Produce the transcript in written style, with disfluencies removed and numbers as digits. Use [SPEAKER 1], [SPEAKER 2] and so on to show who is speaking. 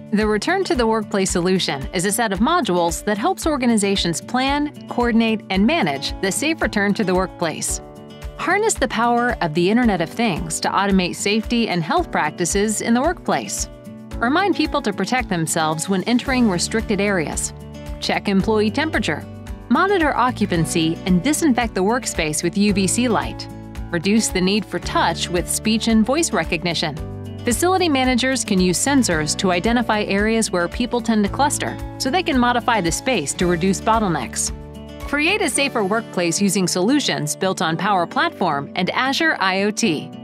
[SPEAKER 1] The Return to the Workplace solution is a set of modules that helps organizations plan, coordinate, and manage the safe return to the workplace. Harness the power of the Internet of Things to automate safety and health practices in the workplace. Remind people to protect themselves when entering restricted areas. Check employee temperature. Monitor occupancy and disinfect the workspace with UVC light. Reduce the need for touch with speech and voice recognition. Facility managers can use sensors to identify areas where people tend to cluster, so they can modify the space to reduce bottlenecks. Create a safer workplace using solutions built on Power Platform and Azure IoT.